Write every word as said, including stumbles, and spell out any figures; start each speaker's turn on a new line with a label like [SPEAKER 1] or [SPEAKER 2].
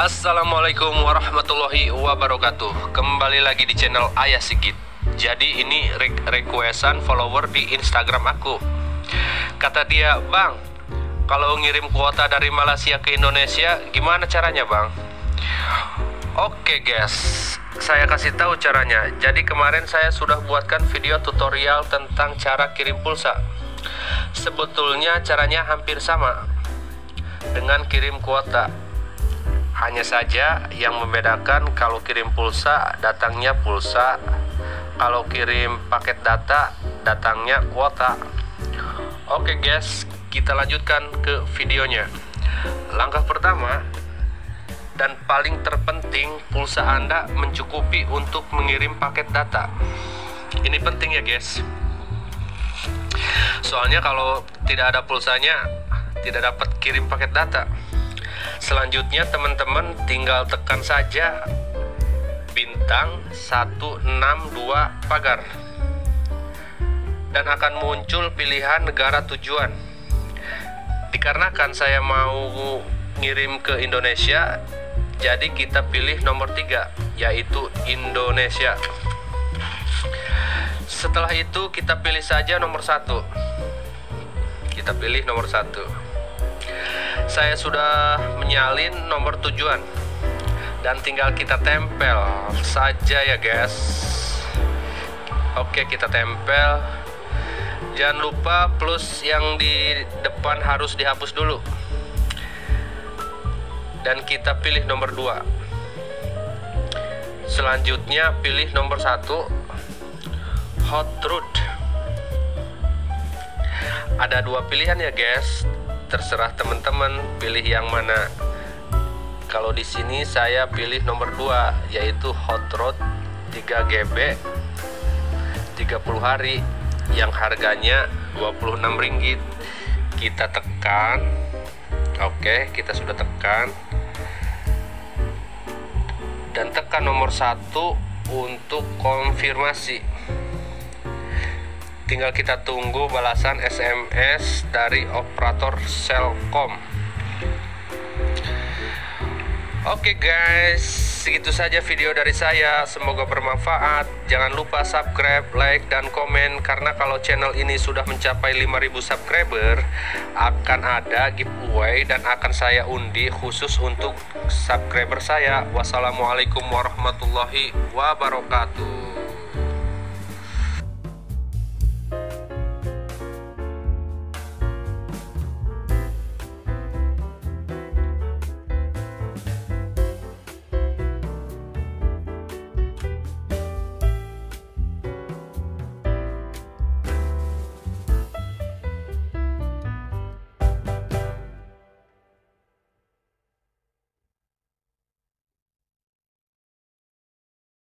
[SPEAKER 1] Assalamualaikum warahmatullahi wabarakatuh. Kembali lagi di channel Ayah Sigit. Jadi ini re requestan follower di Instagram aku. Kata dia, "Bang, kalau ngirim kuota dari Malaysia ke Indonesia gimana caranya, Bang?" Oke guys, saya kasih tahu caranya. Jadi kemarin saya sudah buatkan video tutorial tentang cara kirim pulsa. Sebetulnya caranya hampir sama dengan kirim kuota. Hanya saja yang membedakan kalau kirim pulsa datangnya pulsa, kalau kirim paket data datangnya kuota. Oke guys, kita lanjutkan ke videonya. Langkah pertama dan paling terpenting, pulsa Anda mencukupi untuk mengirim paket data. Ini penting ya guys. Soalnya kalau tidak ada pulsanya tidak dapat kirim paket data. Selanjutnya teman-teman tinggal tekan saja bintang satu enam dua pagar dan akan muncul pilihan negara tujuan. Dikarenakan saya mau ngirim ke Indonesia, jadi kita pilih nomor tiga, yaitu Indonesia. Setelah itu kita pilih saja nomor satu. Kita pilih nomor satu. Saya sudah menyalin nomor tujuan dan tinggal kita tempel saja ya guys. Oke, kita tempel. Jangan lupa plus yang di depan harus dihapus dulu. Dan kita pilih nomor dua. Selanjutnya pilih nomor satu, hot root. Ada dua pilihan ya guys. Terserah teman-teman pilih yang mana. Kalau di sini saya pilih nomor dua, yaitu hot root tiga gigabyte tiga puluh hari yang harganya dua puluh enam ringgit. Kita tekan. Oke, kita sudah tekan. Dan tekan nomor satu untuk konfirmasi. Tinggal kita tunggu balasan S M S dari operator Selkom. Oke guys, segitu saja video dari saya. Semoga bermanfaat. Jangan lupa subscribe, like, dan komen. Karena kalau channel ini sudah mencapai lima ribu subscriber, akan ada giveaway dan akan saya undi khusus untuk subscriber saya. Wassalamualaikum warahmatullahi wabarakatuh.